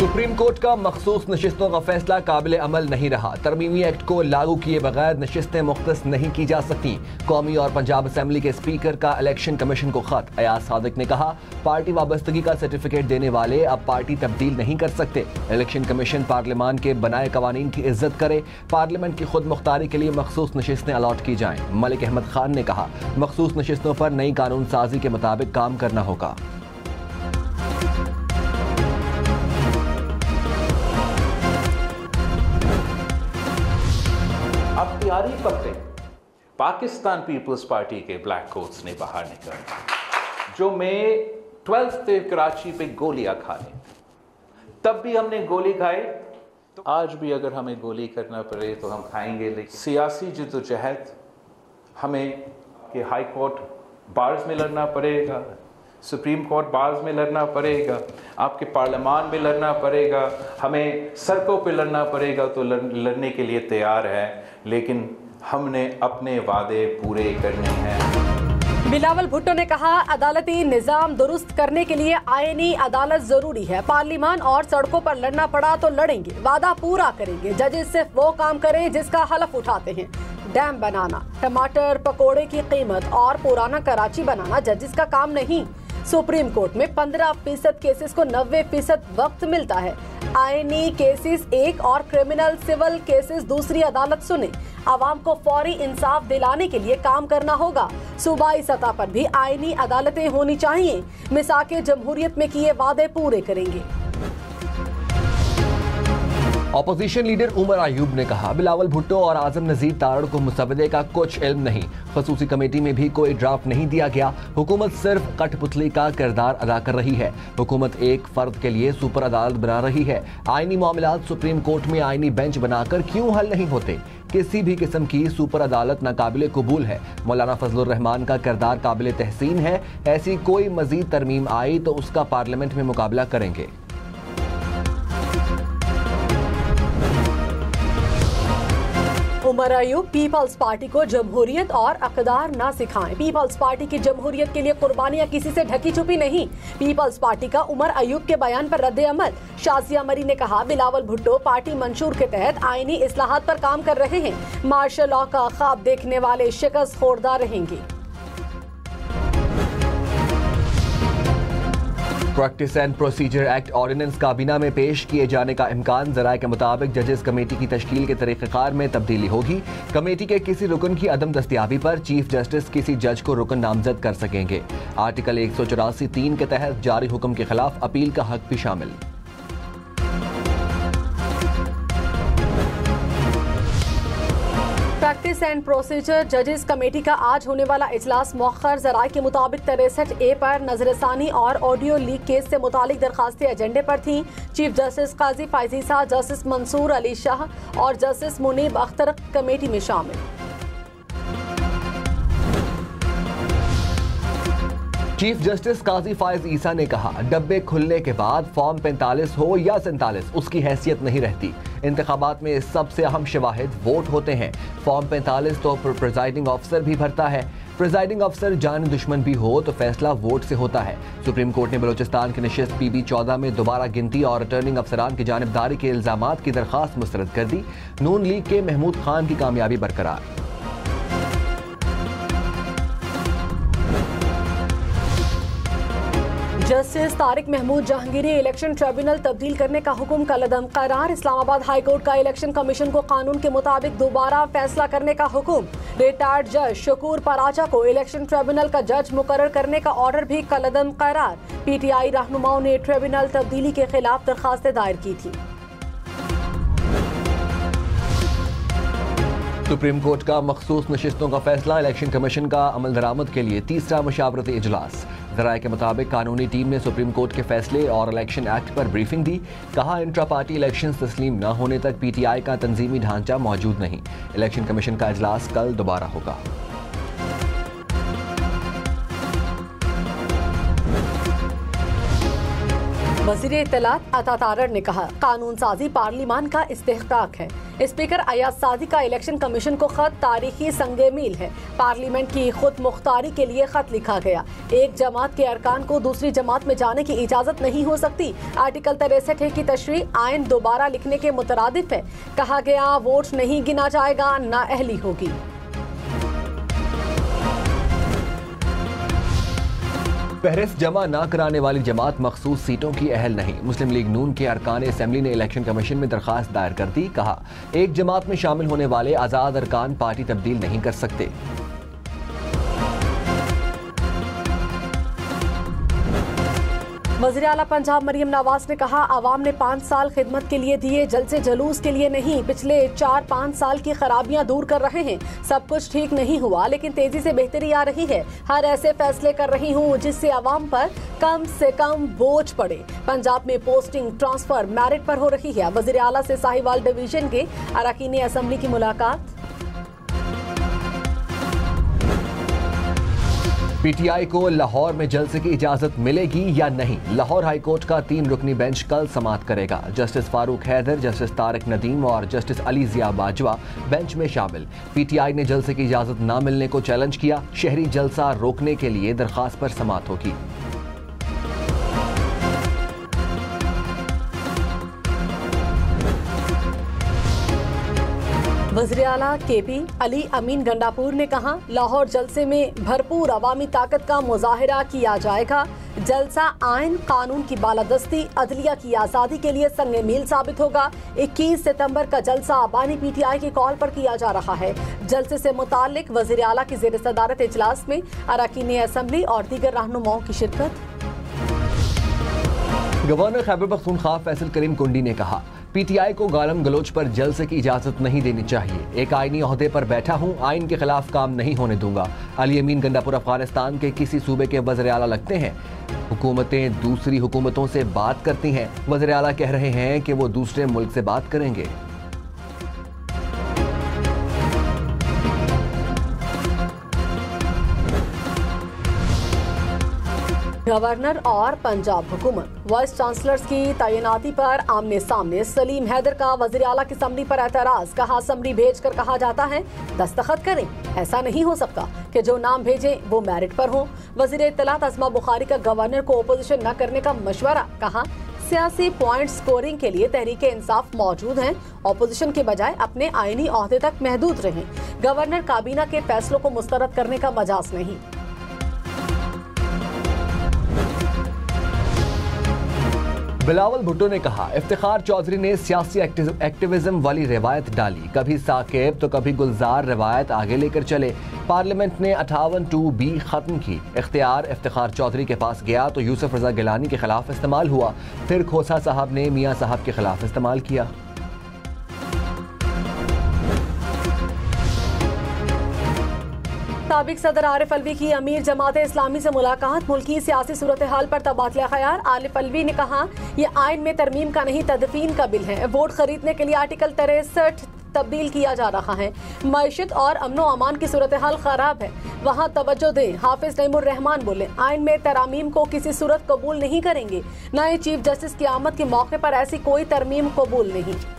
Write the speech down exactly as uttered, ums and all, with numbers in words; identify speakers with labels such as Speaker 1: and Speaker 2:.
Speaker 1: Supreme court का मखसूस नशिस्तों का फैसला काबिल अमल नहीं रहा। तरमीमी एक्ट को लागू किए बगैर नशिस्तें मुख्तस नहीं की जा सकती। कौमी और पंजाब असम्बली के स्पीकर का इलेक्शन कमीशन को खत। अयाज सादिक ने कहा, पार्टी वाबस्तगी का सर्टिफिकेट देने वाले अब पार्टी तब्दील नहीं कर सकते। इलेक्शन कमीशन पार्लियामान के बनाए कवानीन की इज्जत करे। पार्लियामेंट की खुद मुख्तारी के लिए मखसूस नशिस्तें अलॉट की जाएं। मलिक अहमद खान ने कहा, मखसूस नशिस्तों पर नई कानून साजी के मुताबिक काम करना होगा।
Speaker 2: अब तैयारी पकड़े, पाकिस्तान पीपल्स पार्टी के ब्लैक कोट्स ने बाहर निकलना, जो मई ट्वेल्थ पे कराची पे गोलियां खा ली। तब भी हमने गोली खाई, तो आज भी अगर हमें गोली करना पड़े तो हम खाएंगे। लेकिन सियासी जद्दोजहद हमें कि हाई कोर्ट बार्स में लड़ना पड़ेगा, सुप्रीम कोर्ट बार्स में लड़ना पड़ेगा, आपके पार्लियामान में लड़ना पड़ेगा, हमें सड़कों पे लड़ना पड़ेगा, तो लड़ने के लिए तैयार है। लेकिन हमने अपने वादे पूरे करने हैं।
Speaker 3: बिलावल भुट्टो ने कहा, अदालती निजाम दुरुस्त करने के लिए आईनी अदालत जरूरी है। पार्लियामान और सड़कों पर लड़ना पड़ा तो लड़ेंगे, वादा पूरा करेंगे। जजेस सिर्फ वो काम करें जिसका हलफ उठाते हैं। डैम बनाना, टमाटर पकोड़े की कीमत और पुराना कराची बनाना जजेस का काम नहीं। सुप्रीम कोर्ट में पंद्रह फीसद केसेस को नब्बे फीसद वक्त मिलता है। आईनी केसेस एक और क्रिमिनल सिविल केसेस दूसरी अदालत सुने। आवाम को फौरी इंसाफ दिलाने के लिए काम करना होगा। सूबाई सतह पर भी आईनी अदालतें होनी चाहिए। मिसाके जमहूरियत में किए वादे पूरे करेंगे।
Speaker 1: ऑपोजिशन लीडर उमर अयूब ने कहा, बिलावल भुट्टो और आजम नजीर तारड़ को मुसवदे का कुछ इल्म नहीं। खसूसी कमेटी में भी कोई ड्राफ्ट नहीं दिया गया। हुकूमत सिर्फ कठपुतली का किरदार अदा कर रही है। हुकूमत एक फर्द के लिए सुपर अदालत बना रही है। आईनी मामलात सुप्रीम कोर्ट में आईनी बेंच बनाकर क्यों हल नहीं होते? किसी भी किस्म की सुपर अदालत नाकाबिले कबूल है। मौलाना फजलुर रहमान का किरदार काबिल तहसीन है। ऐसी कोई मजीद तरमीम आई तो उसका पार्लियामेंट में मुकाबला करेंगे।
Speaker 3: उमर अयूब, पीपल्स पार्टी को जमहूरियत और अक़दार ना सिखाएं। पीपल्स पार्टी की जमहूरियत के लिए कुर्बानियां किसी से ढकी छुपी नहीं। पीपल्स पार्टी का उमर अयूब के बयान पर रद्द अमल। शाजिया मरी ने कहा, बिलावल भुट्टो पार्टी मंशूर के तहत आईनी इस्लाहात पर काम कर रहे हैं। मार्शल लॉ का ख्वाब देखने वाले शिकस्त खोरदार रहेंगे।
Speaker 1: Practice and procedure act ordinance काबीना में पेश किए जाने का इम्कान। जराये के मुताबिक जजेस कमेटी की तश्कील के तरीक़ेकार में तब्दीली होगी। कमेटी के किसी रुकन की अदम दस्तियाबी पर चीफ जस्टिस किसी जज को रुकन नामजद कर सकेंगे। आर्टिकल एक सौ चौरासी तीन के तहत जारी हुक्म के खिलाफ अपील का हक भी शामिल।
Speaker 3: प्रैक्टिस एंड प्रोसीजर जजेस कमेटी का आज होने वाला इजलास मौखर। जराये के मुताबिक तिरसठ ए पर नजरसानी और ऑडियो लीक केस से मुतालिक दरखास्तें एजेंडे पर थीं। चीफ जस्टिस काजी फायजीसा, जस्टिस मंसूर अली शाह और जस्टिस मुनीब अख्तर कमेटी में शामिल।
Speaker 1: चीफ जस्टिस काजी फायज ईसा ने कहा, डब्बे खुलने के बाद फॉर्म पैंतालीस हो या सैंतालीस उसकी हैसियत नहीं रहती। इंतखाबात में सबसे अहम शवाहिद वोट होते हैं। फॉर्म पैंतालीस तो प्रिजाइडिंग ऑफिसर भी भरता है। प्रिजाइडिंग ऑफिसर जान दुश्मन भी हो तो फैसला वोट से होता है। सुप्रीम कोर्ट ने बलोचिस्तान की नशिस्त पी बी चौदह में दोबारा गिनती और रिटर्निंग अफसरान की जानिबदारी के इल्जामात की दरखास्त मुस्तरद कर दी। नून लीग के महमूद खान की कामयाबी बरकरार।
Speaker 3: Justice Tariq Mahmood Jahangiri election tribunal तब्दील करने का हुक्म कलअदम करार। इस्लामाबाद हाई कोर्ट का इलेक्शन कमीशन को कानून के मुताबिक दोबारा फैसला करने का हुक्म। रिटायर्ड जज शकूर पराचा को इलेक्शन ट्रिब्यूनल का जज मुकर्रर करने का ऑर्डर भी कलअदम करार। पीटीआई रहनुमाओं ने ट्रिब्यूनल तब्दीली के खिलाफ दरखास्तें दायर की थी।
Speaker 1: सुप्रीम कोर्ट का मखसूस नशिस्तों का फैसला। इलेक्शन कमीशन का अमल दरामद के लिए तीसरा मशावरती इजलास। जराये के मुताबिक कानूनी टीम ने सुप्रीम कोर्ट के फैसले और इलेक्शन एक्ट पर ब्रीफिंग दी। कहा, इंट्रा पार्टी इलेक्शन तस्लीम न होने तक पीटीआई का तंजीमी ढांचा मौजूद नहीं। इलेक्शन कमीशन का इजलास कल दोबारा होगा।
Speaker 3: वज़ीर इत्तलात अता तारड़ ने कहा, कानून साजी पार्लिमान का इस्तेहकाक है। स्पीकर अयाज सादी का इलेक्शन कमीशन को खत तारीखी संगे मील है। पार्लियामेंट की खुद मुख्तारी के लिए खत लिखा गया। एक जमात के अरकान को दूसरी जमात में जाने की इजाजत नहीं हो सकती। आर्टिकल तिरसठ की तशरीह आइन दोबारा लिखने के मुतरादिफ है। कहा गया वोट नहीं गिना जाएगा, नाअहली होगी।
Speaker 1: फहरिस्त जमा न कराने वाली जमात मखसूस सीटों की अहल नहीं। मुस्लिम लीग नून के अरकान असम्बली ने इलेक्शन कमीशन में दरखास्त दायर कर दी। कहा, एक जमात में शामिल होने वाले आज़ाद अरकान पार्टी तब्दील नहीं कर सकते।
Speaker 3: वज़ीर आला पंजाब मरियम नवाज ने कहा, आवाम ने पाँच साल खिदमत के लिए दिए, जलसे जलूस के लिए नहीं। पिछले चार पाँच साल की खराबियां दूर कर रहे हैं। सब कुछ ठीक नहीं हुआ, लेकिन तेजी से बेहतरी आ रही है। हर ऐसे फैसले कर रही हूँ जिससे आवाम पर कम से कम बोझ पड़े। पंजाब में पोस्टिंग ट्रांसफर मेरिट पर हो रही है। वज़ीर आला से साहिवाल डिवीजन के अरकान असम्बली की मुलाकात।
Speaker 1: पीटीआई को लाहौर में जलसे की इजाजत मिलेगी या नहीं? लाहौर हाईकोर्ट का तीन रुकनी बेंच कल समाअत करेगा। जस्टिस फारूक हैदर, जस्टिस तारिक नदीम और जस्टिस अली जिया बाजवा बेंच में शामिल। पीटीआई ने जलसे की इजाजत न मिलने को चैलेंज किया। शहरी जलसा रोकने के लिए दरखास्त पर समाअत होगी।
Speaker 3: वज़ीर आला के पी अली अमीन गंडापुर ने कहा, लाहौर जलसे में भरपूर अवामी ताकत का मुजाहिरा किया जाएगा। जलसा आइन कानून की बालादस्ती, अदलिया की आज़ादी के लिए संगे मील साबित होगा। इक्कीस सितंबर का जलसा बानी पीटीआई की कॉल पर किया जा रहा है। जलसे से मुतालिक वज़ीर आला की ज़ेर सदारत इजलास में अरकान असम्बली और दीगर रहनुमाओं की शिरकत।
Speaker 1: गवर्नर खैबर पख्तूनख्वा फैसल करीम कुंडी ने कहा, पीटीआई को गालम गलोच पर जलसे की इजाजत नहीं देनी चाहिए। एक आईनी ओहदे पर बैठा हूँ, आइन के खिलाफ काम नहीं होने दूंगा। अली अमीन गंडापुर अफगानिस्तान के किसी सूबे के वज़ीर आला लगते हैं? हुकूमतें दूसरी हुकूमतों से बात करती हैं। वज़ीर आला कह रहे हैं कि वो दूसरे मुल्क से बात करेंगे।
Speaker 3: गवर्नर और पंजाब हुकूमत वाइस चांसलर्स की तैनाती पर आमने सामने। सलीम हैदर का वज़ीर आला की असम्बली पर एतराज। कहा, असम्बली भेज कर कहा जाता है दस्तखत करें। ऐसा नहीं हो सकता कि जो नाम भेजें वो मेरिट पर हो। वज़ीर इत्तलात अज़मा बुखारी का गवर्नर को ओपोजिशन न करने का मशवरा। कहा, सियासी पॉइंट स्कोरिंग के लिए तहरीक इंसाफ मौजूद हैं। ऑपोजिशन के बजाय अपने आईनी ओहदे तक महदूद रहें। गवर्नर काबीना के फैसलों को मुस्तरद करने का मजाज नहीं।
Speaker 1: बिलावल भुट्टो ने कहा, इफ्तिखार चौधरी ने सियासी एक्टिविज्म वाली रिवायत डाली। कभी साकिब तो कभी गुलजार रिवायत आगे लेकर चले। पार्लियामेंट ने अठावन टू बी खत्म की। इख्तियार इफ्तिखार चौधरी के पास गया तो यूसुफ रजा गिलानी के खिलाफ इस्तेमाल हुआ। फिर खोसा साहब ने मियाँ साहब के खिलाफ इस्तेमाल किया।
Speaker 3: साबिक सदर आरिफ अलवी की अमीर जमात इस्लामी से मुलाकात। मुल्की सियासी सूरत हाल पर तबादला ख्याल। आरिफ अलवी ने कहा, यह आइन में तरमीम का नहीं तदफीन का बिल है। वोट खरीदने के लिए आर्टिकल तिरसठ तब्दील किया जा रहा है। मईशत और अमनो अमान की सूरत हाल खराब है, वहाँ तवज्जो दें। हाफिज नईमुर रहमान बोले, आइन में तरमीम को किसी सूरत कबूल नहीं करेंगे। नए चीफ जस्टिस की आमद के मौके पर ऐसी कोई तरमीम कबूल नहीं।